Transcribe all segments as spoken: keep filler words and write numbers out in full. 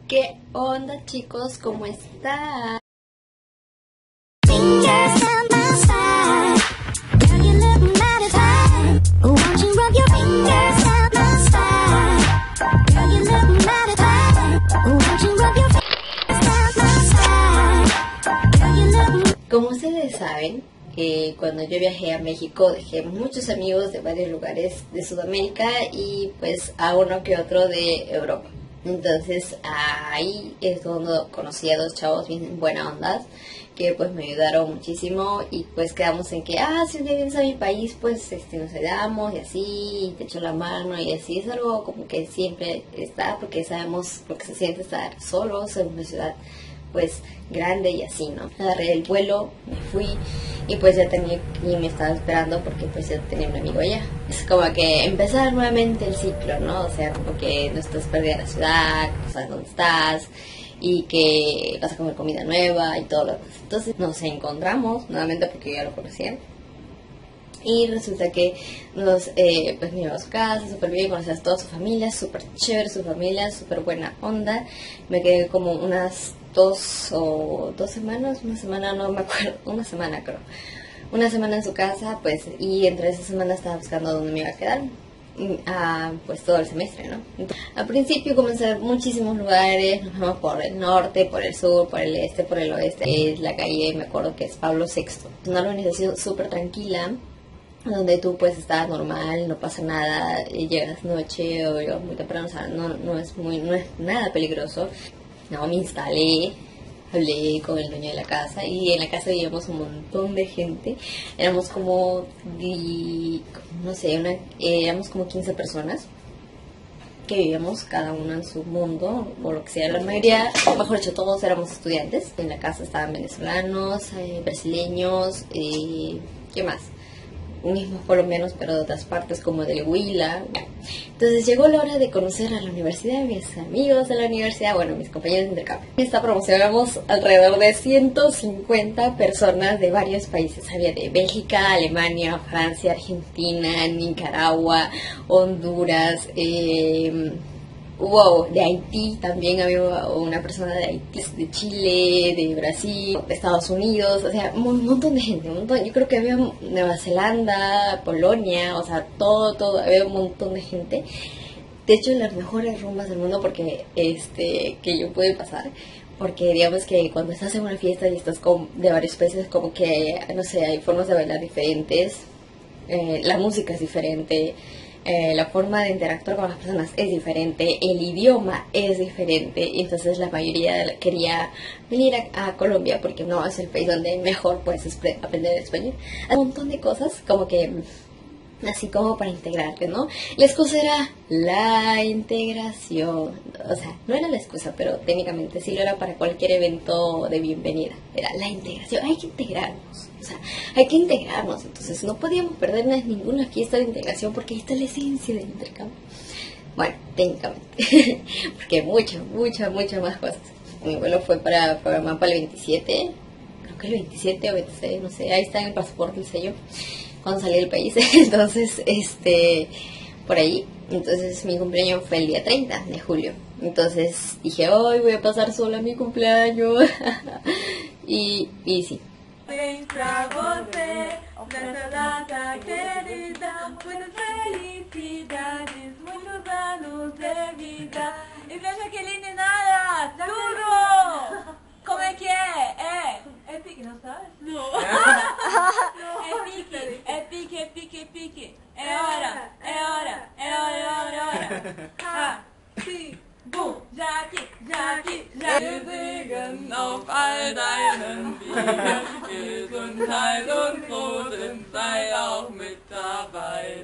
¿Qué onda, chicos? ¿Cómo están? Como ustedes saben, eh, cuando yo viajé a México dejé muchos amigos de varios lugares de Sudamérica y pues a uno que otro de Europa. Entonces ahí es donde conocí a dos chavos bien buena onda que pues me ayudaron muchísimo y pues quedamos en que, ah, si un día vienes a mi país pues este, nos ayudamos y así, y te echo la mano y así. Es algo como que siempre está porque sabemos lo que se siente estar solos en una ciudad pues grande y así, ¿no? Agarré el vuelo, me fui y pues ya tenía y me estaba esperando porque pues ya tenía un amigo allá. Es como que empezar nuevamente el ciclo, ¿no? O sea, como que no estás perdida en la ciudad, no sabes dónde estás y que vas a comer comida nueva y todo lo demás. Entonces nos encontramos nuevamente porque ya lo conocía. Y resulta que nos, eh, pues me iba a su casa, súper bien, conocí a toda su familia, súper chévere su familia, súper buena onda. Me quedé como unas dos o dos semanas, una semana, no me acuerdo, una semana creo. Una semana en su casa, pues, y entre esa semana estaba buscando dónde me iba a quedar. Ah, pues todo el semestre, ¿no? Entonces, al principio comencé a ver muchísimos lugares, nos vamos por el norte, por el sur, por el este, por el oeste. Es la calle, me acuerdo que es Pablo sexto. Es una organización súper tranquila, donde tú puedes estar normal, no pasa nada, llegas noche o llegas muy temprano, o sea, no, no es muy, no es nada peligroso. No, me instalé, hablé con el dueño de la casa y en la casa vivíamos un montón de gente. Éramos como, di, no sé, una, éramos como quince personas que vivíamos cada uno en su mundo, o lo que sea. La mayoría, mejor dicho, todos éramos estudiantes. En la casa estaban venezolanos, eh, brasileños, eh, ¿qué más? Mismos colombianos, pero de otras partes como del Huila. Entonces llegó la hora de conocer a la universidad, mis amigos de la universidad, bueno, mis compañeros de intercambio. En esta promoción éramos alrededor de ciento cincuenta personas de varios países. Había de Bélgica, Alemania, Francia, Argentina, Nicaragua, Honduras, eh... Wow, de Haití también había una persona de Haití, de Chile, de Brasil, de Estados Unidos, o sea, un montón de gente, un montón. Yo creo que había Nueva Zelanda, Polonia, o sea, todo, todo, había un montón de gente. De hecho, las mejores rumbas del mundo porque este que yo pude pasar, porque digamos que cuando estás en una fiesta y estás con, de varios países, como que, no sé, hay formas de bailar diferentes, eh, la música es diferente. Eh, la forma de interactuar con las personas es diferente, el idioma es diferente, y entonces la mayoría quería venir a, a Colombia porque no es el país donde mejor puedes aprender español. Hay un montón de cosas como que así como para integrarte, ¿no? La excusa era la integración, o sea, no era la excusa, pero técnicamente sí lo era para cualquier evento de bienvenida, era la integración, hay que integrarnos, o sea, hay que integrarnos, entonces no podíamos perdernos ninguna fiesta de integración porque ahí está la esencia del intercambio. Bueno, técnicamente, porque muchas, muchas, muchas más cosas. Mi vuelo fue para programar para el veintisiete, creo que el veintisiete o veintiséis, no sé, ahí está en el pasaporte el sello. Cuando salí del país, entonces, este, por ahí, entonces mi cumpleaños fue el día treinta de julio, entonces dije, hoy voy a pasar sola mi cumpleaños, y, y sí. ¿Cómo es que es? ¿Es pique, no sabes? No. Es pique, es pique, es pique, es pique. Es hora, es hora, es hora, es hora, es hora. Ha, si, bu, Jackie, Jackie, Jackie. Wir singen auf all deinen Wegen, Gesundheit und Frieden sei auch mit dabei.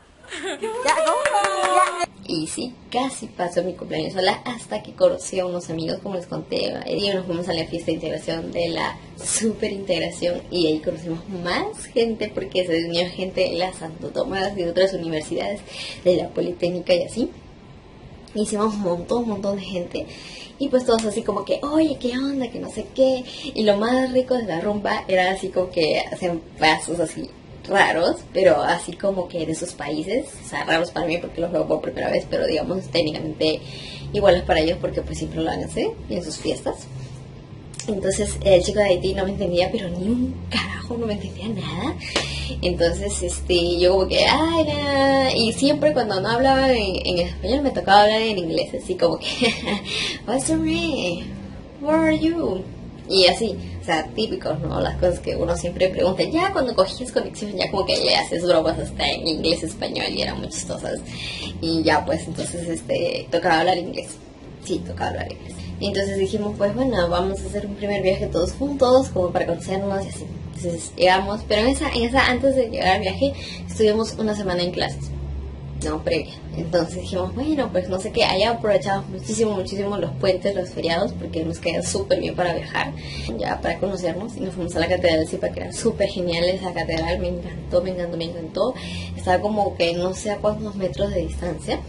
Y sí, casi pasó mi cumpleaños sola hasta que conocí a unos amigos, como les conté, y nos fuimos a la fiesta de integración de la super integración y ahí conocimos más gente porque se unió gente de la Santo Tomás, de otras universidades, de la Politécnica y así. Hicimos un montón, un montón de gente y pues todos así como que, oye, ¿qué onda? Que no sé qué. Y lo más rico de la rumba era así como que hacen pasos así raros, pero así como que de sus países, o sea, raros para mí porque los veo por primera vez, pero digamos técnicamente iguales para ellos porque pues siempre lo hacen en sus fiestas. Entonces el chico de Haití no me entendía, pero ni un carajo, no me entendía nada. Entonces este yo como que, ay, nada. Y siempre cuando no hablaba en, en español me tocaba hablar en inglés, así como que, what's your name? Where are you? Y así, o sea, típicos, ¿no? Las cosas que uno siempre pregunta. Ya cuando cogías conexión, ya como que le haces bromas hasta en inglés, español, y eran muy chistosas. Y ya pues, entonces este tocaba hablar inglés. Sí, tocaba hablar inglés. Y entonces dijimos, pues bueno, vamos a hacer un primer viaje todos juntos, como para conocernos y así. Entonces llegamos, pero en esa, en esa antes de llegar al viaje, estuvimos una semana en clases, no, previa. Entonces dijimos, bueno, pues no sé qué, allá aprovechamos muchísimo, muchísimo los puentes, los feriados, porque nos queda súper bien para viajar, ya para conocernos. Y nos fuimos a la Catedral de Zipa, que era súper genial esa catedral, me encantó, me encantó, me encantó. Estaba como que no sé a cuántos metros de distancia,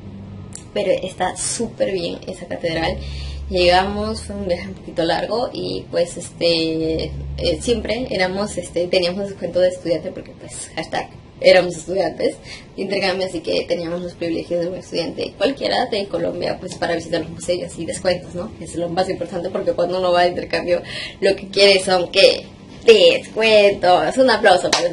pero está súper bien esa catedral. Llegamos, fue un viaje un poquito largo y pues este eh, siempre éramos, este teníamos descuento de estudiante porque pues hashtag éramos estudiantes de intercambio, así que teníamos los privilegios de un estudiante cualquiera de Colombia pues para visitar los museos y descuentos, ¿no? Es lo más importante porque cuando uno va de intercambio lo que quiere son que descuentos. Un aplauso para eso.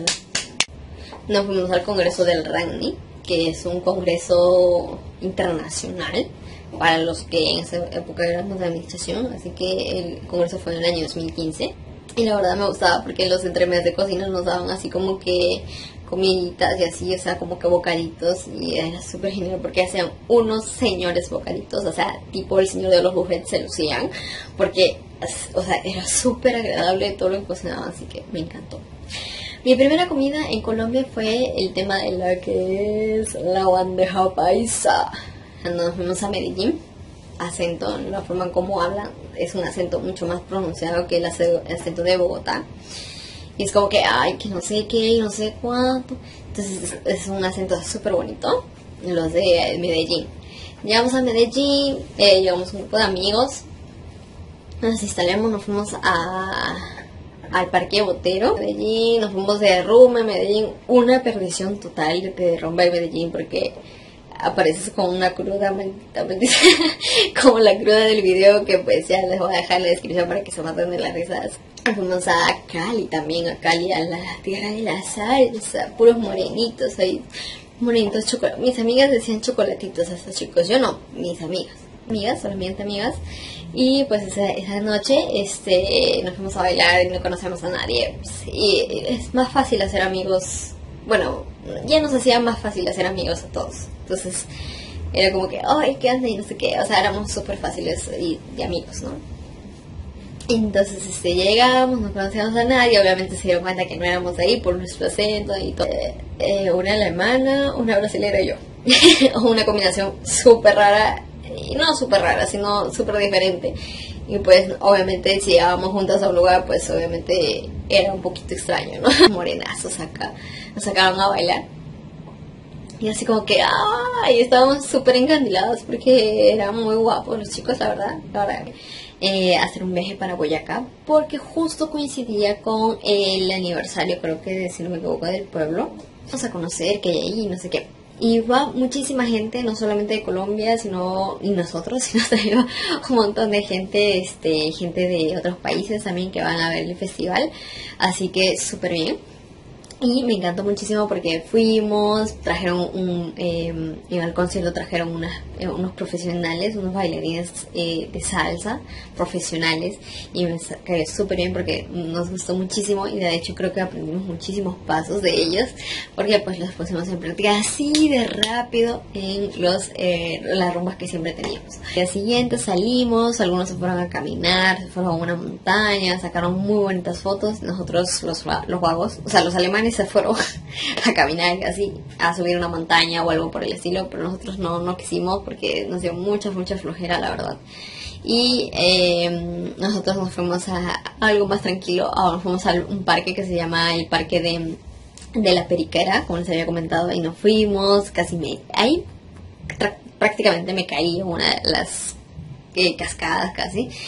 Nos fuimos al Congreso del RANNI, que es un congreso internacional para los que en esa época éramos de administración, así que el congreso fue en el año dos mil quince y la verdad me gustaba porque los entremeses de cocina nos daban así como que comiditas y así, o sea, como que bocaditos, y era súper genial porque hacían unos señores bocaditos, o sea, tipo el señor de los buffets se lucían, porque, o sea, era súper agradable todo lo que cocinaban, así que me encantó. Mi primera comida en Colombia fue el tema de lo que es la bandeja paisa. Nos fuimos a Medellín, acento, la forma en cómo hablan es un acento mucho más pronunciado que el acento de Bogotá. Y es como que, ay, que no sé qué, no sé cuánto. Entonces es, es un acento súper bonito, los de Medellín. Llegamos a Medellín, eh, llegamos un grupo de amigos, nos instalamos, nos fuimos a... al Parque Botero, Medellín, nos fuimos de rumba en Medellín, una perdición total de rumba en Medellín porque apareces con una cruda, maldita, maldita, como la cruda del video que pues ya les voy a dejar en la descripción para que se maten de las risas. Nos fuimos a Cali también, a Cali, a la tierra de la salsa, puros morenitos ahí, morenitos chocolate. Mis amigas decían chocolatitos hasta chicos, yo no, mis amigas, amigas, solamente amigas. Y pues esa, esa noche este, nos fuimos a bailar y no conocemos a nadie. Pues, y es más fácil hacer amigos, bueno, ya nos hacía más fácil hacer amigos a todos. Entonces era como que, ay, ¿qué onda? Y no sé qué, o sea, éramos súper fáciles y de amigos, ¿no? Entonces este, llegamos, no conocíamos a nadie, obviamente se dieron cuenta que no éramos de ahí por nuestro acento y todo. Eh, eh, una alemana, una brasilera y yo. Una combinación súper rara. Y no súper rara, sino súper diferente. Y pues obviamente si llegábamos juntas a un lugar, pues obviamente era un poquito extraño, ¿no? Morenazos acá, nos sacaron a bailar. Y así como que, ¡ay! Estábamos súper encandilados porque eran muy guapos los chicos, la verdad. La verdad. Eh, hacer un viaje para Boyacá porque justo coincidía con el aniversario, creo que de, si no me equivoco, del pueblo. Vamos a conocer que hay ahí, no sé qué. Y va muchísima gente, no solamente de Colombia, sino y nosotros, sino también un montón de gente, este, gente de otros países también que van a ver el festival. Así que súper bien. Y me encantó muchísimo porque fuimos, trajeron un, eh, en el concierto trajeron unas, eh, unos profesionales, unos bailarines eh, de salsa profesionales y me cayó súper bien porque nos gustó muchísimo y de hecho creo que aprendimos muchísimos pasos de ellos porque pues los pusimos en práctica así de rápido en los eh, las rumbas que siempre teníamos. Al día siguiente salimos, algunos se fueron a caminar, se fueron a una montaña, sacaron muy bonitas fotos, nosotros los, los vagos, o sea los alemanes se fueron a caminar así, a subir una montaña o algo por el estilo, pero nosotros no, no quisimos porque nos dio mucha, mucha flojera, la verdad. Y eh, nosotros nos fuimos a, a algo más tranquilo, a, nos fuimos a un parque que se llama el Parque de, de la Periquera, como les había comentado, y nos fuimos, casi me, ahí prácticamente me caí en una de las eh, cascadas casi.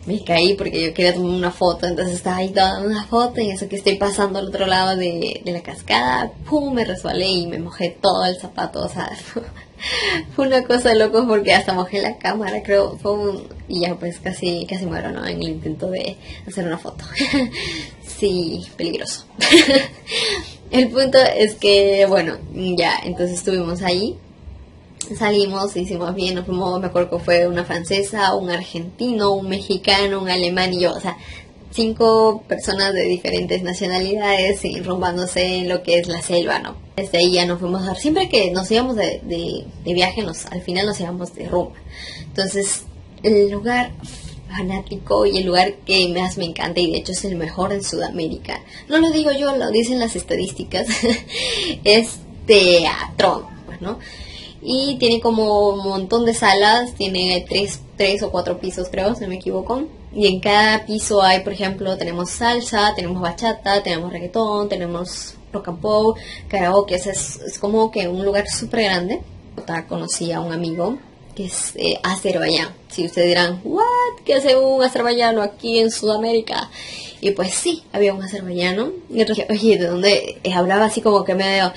me caí porque yo quería tomar una foto, entonces estaba ahí tomando una foto y eso que estoy pasando al otro lado de, de la cascada, pum, me resbalé y me mojé todo el zapato, o sea, fue una cosa de locos porque hasta mojé la cámara, creo, fue un, y ya pues casi, casi muero, ¿no? En el intento de hacer una foto. Sí, peligroso. El punto es que, bueno, ya, entonces estuvimos ahí. Salimos, hicimos bien, nos fuimos, me acuerdo que fue una francesa, un argentino, un mexicano, un alemán y yo, o sea, cinco personas de diferentes nacionalidades enrumbándose en lo que es la selva, ¿no? Desde ahí ya nos fuimos a dar, siempre que nos íbamos de, de, de viaje, nos, al final nos íbamos de rumba. Entonces, el lugar fanático y el lugar que más me encanta y de hecho es el mejor en Sudamérica, no lo digo yo, lo dicen las estadísticas, es Teatro, pues, ¿no? Y tiene como un montón de salas, tiene tres, tres o cuatro pisos creo, si no me equivoco. Y en cada piso hay, por ejemplo, tenemos salsa, tenemos bachata, tenemos reggaetón, tenemos rock and roll, karaoke. O sea, es, es como que un lugar súper grande. Conocí a un amigo que es eh, Azerbaiyán. Si ustedes dirán, ¿what? ¿Qué hace un azerbaiyano aquí en Sudamérica? Y pues sí, había un azerbaiyano. Y otro dije, oye, ¿de dónde? Eh, hablaba así como que medio,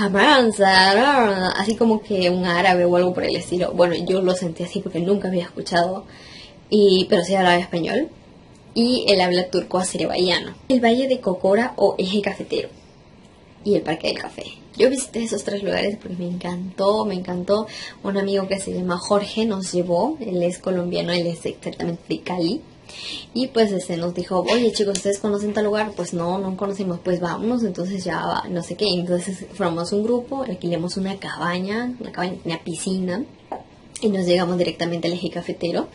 así como que un árabe o algo por el estilo. Bueno, yo lo sentí así porque nunca había escuchado, y pero sí hablaba español. Y él habla turco azerbaiyano. El Valle de Cocora o Eje Cafetero. Y el Parque del Café. Yo visité esos tres lugares porque me encantó, me encantó. Un amigo que se llama Jorge nos llevó, él es colombiano, él es exactamente de Cali. Y pues este nos dijo, oye chicos, ¿ustedes conocen tal lugar? Pues no, no conocemos, pues vámonos, entonces ya va, no sé qué. Entonces formamos un grupo, alquilamos una cabaña, una cabaña que tenía piscina, y nos llegamos directamente al Eje Cafetero.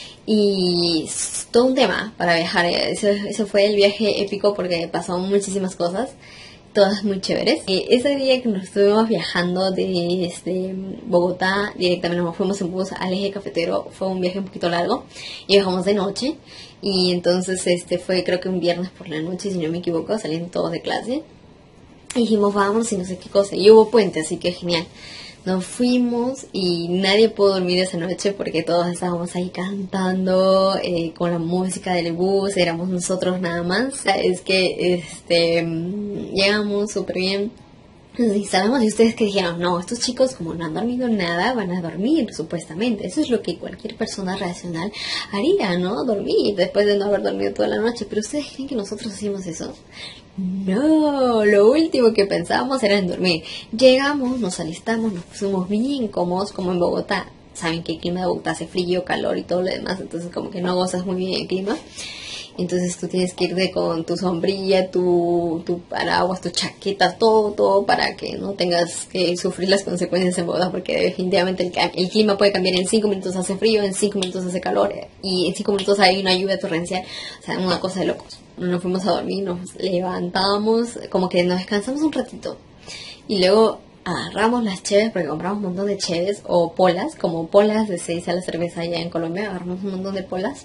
Y todo un tema para viajar, ese, ese fue el viaje épico porque pasaron muchísimas cosas, todas muy chéveres. Eh, ese día que nos estuvimos viajando desde Bogotá, directamente nos fuimos en bus al Eje Cafetero, fue un viaje un poquito largo y viajamos de noche, y entonces este fue creo que un viernes por la noche, si no me equivoco, saliendo todos de clase, y dijimos vamos y no sé qué cosa, y hubo puente, así que genial. Nos fuimos y nadie pudo dormir esa noche porque todos estábamos ahí cantando eh, con la música del bus, éramos nosotros nada más. Es que este llegamos súper bien, nos instalamos y ustedes que dijeron, no, estos chicos como no han dormido nada, van a dormir supuestamente. Eso es lo que cualquier persona racional haría, ¿no? Dormir después de no haber dormido toda la noche. Pero ustedes creen que nosotros hacíamos eso. No, lo último que pensábamos era en dormir. Llegamos, nos alistamos, nos pusimos bien cómodos como en Bogotá. Saben que el clima de Bogotá hace frío, calor y todo lo demás, entonces como que no gozas muy bien el clima. Entonces tú tienes que ir de con tu sombrilla, tu, tu paraguas, tu chaqueta, todo, todo para que no tengas que sufrir las consecuencias en Bogotá, porque definitivamente el, el clima puede cambiar. En cinco minutos hace frío, en cinco minutos hace calor y en cinco minutos hay una lluvia torrencial. O sea, una cosa de locos. Nos fuimos a dormir, nos levantamos, como que nos descansamos un ratito y luego agarramos las cheves, porque compramos un montón de cheves o polas, como polas de se dice a la cerveza allá en Colombia, agarramos un montón de polas.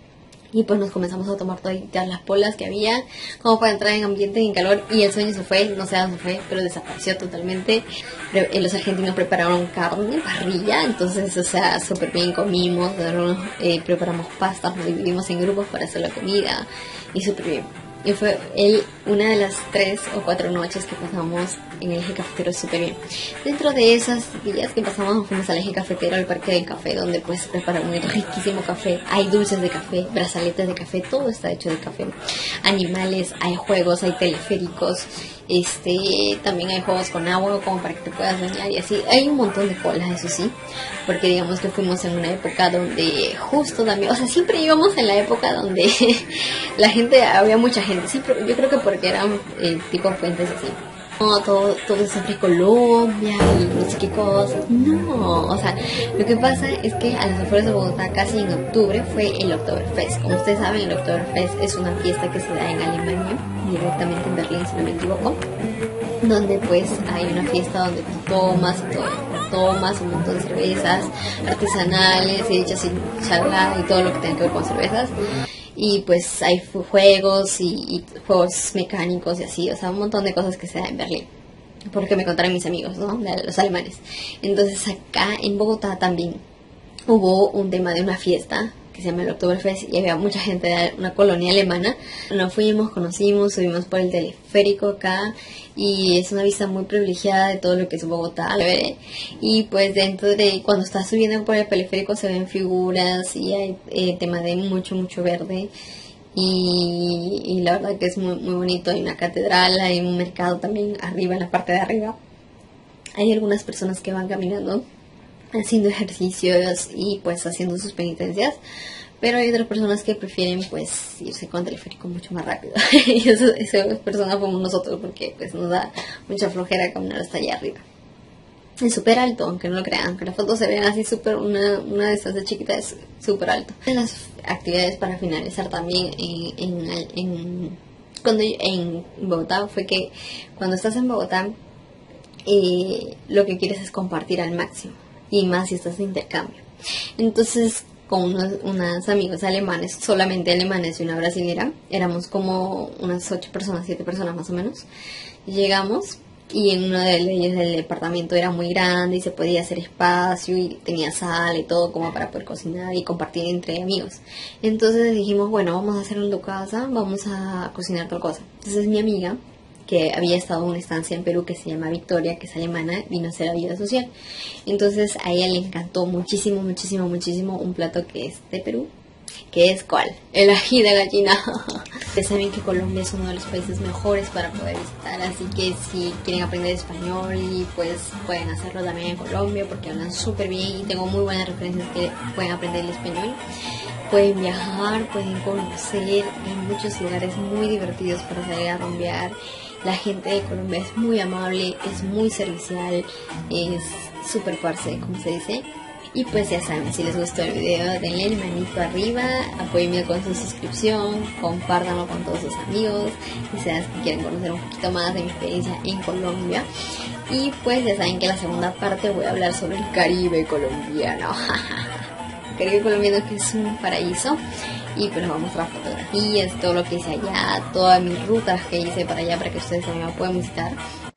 Y pues nos comenzamos a tomar todas las polas que había, como para entrar en ambiente en calor, y el sueño se fue, no sé a dónde fue, pero desapareció totalmente. Los argentinos prepararon carne, parrilla, entonces, o sea, súper bien comimos, eh, preparamos pastas, nos dividimos en grupos para hacer la comida, y súper bien. Y fue él una de las tres o cuatro noches que pasamos en el Eje Cafetero súper bien. Dentro de esas días que pasamos, nos fuimos al Eje Cafetero, al Parque del Café, donde pues preparan un riquísimo café. Hay dulces de café, brazaletes de café, todo está hecho de café. Animales, hay juegos, hay teleféricos, este, también hay juegos con agua como para que te puedas bañar y así. Hay un montón de colas, eso sí, porque digamos que fuimos en una época donde justo también, o sea, siempre íbamos en la época donde la gente, había mucha gente, siempre, yo creo que porque eran eh, tipo puentes así. No, todo, todo es siempre Colombia y no sé qué cosas. No, o sea, lo que pasa es que a las afueras de Bogotá, casi en octubre, fue el Oktoberfest. Como ustedes saben, el Oktoberfest es una fiesta que se da en Alemania, directamente en Berlín, si no me equivoco, donde pues hay una fiesta donde tomas y todo, tomas un montón de cervezas artesanales, hechas y chalá y todo lo que tenga que ver con cervezas. Y pues hay juegos y, y juegos mecánicos y así, o sea, un montón de cosas que se dan en Berlín, porque me contaron mis amigos, ¿no? Los alemanes. Entonces acá en Bogotá también hubo un tema de una fiesta que que se llama el Oktoberfest y había mucha gente de una colonia alemana. Nos fuimos, conocimos, subimos por el teleférico acá y es una vista muy privilegiada de todo lo que es Bogotá. Y pues dentro de, cuando estás subiendo por el teleférico se ven figuras y hay eh, tema de mucho, mucho verde. Y, y la verdad que es muy, muy bonito. Hay una catedral, hay un mercado también arriba, en la parte de arriba. Hay algunas personas que van caminando, haciendo ejercicios y pues haciendo sus penitencias, pero hay otras personas que prefieren pues irse con teleférico mucho más rápido y eso, esas personas fuimos nosotros, porque pues nos da mucha flojera caminar hasta allá arriba. Es súper alto, aunque no lo crean, aunque las fotos se vean así súper, una, una de estas de chiquita es súper alto. Las actividades para finalizar también en, en, en, cuando, en Bogotá fue que cuando estás en Bogotá eh, lo que quieres es compartir al máximo, y más si estás de intercambio. Entonces con unos, unos amigos alemanes, solamente alemanes y una brasilera, éramos como unas ocho personas, siete personas más o menos. Llegamos y en uno de ellos el departamento era muy grande y se podía hacer espacio y tenía sala y todo como para poder cocinar y compartir entre amigos. Entonces dijimos, bueno, vamos a hacer en tu casa, vamos a cocinar tal cosa. Entonces mi amiga, que había estado en una estancia en Perú que se llama Victoria, que es alemana, vino a hacer la vida social. Entonces a ella le encantó muchísimo, muchísimo, muchísimo un plato que es de Perú, que es ¿cuál? El ají de gallina. Ustedes saben que Colombia es uno de los países mejores para poder visitar, así que si quieren aprender español, y pues pueden hacerlo también en Colombia, porque hablan súper bien y tengo muy buenas referencias que pueden aprender el español. Pueden viajar, pueden conocer, hay muchos lugares muy divertidos para salir a rumbear. La gente de Colombia es muy amable, es muy servicial, es súper parce, como se dice. Y pues ya saben, si les gustó el video, denle el manito arriba, apóyenme con su suscripción, compártanlo con todos sus amigos, y sean que quieren conocer un poquito más de mi experiencia en Colombia. Y pues ya saben que en la segunda parte voy a hablar sobre el Caribe colombiano. El Caribe colombiano, que es un paraíso. Y pues les voy a mostrar fotografías, todo lo que hice allá, todas mis rutas que hice para allá, para que ustedes también me puedan visitar.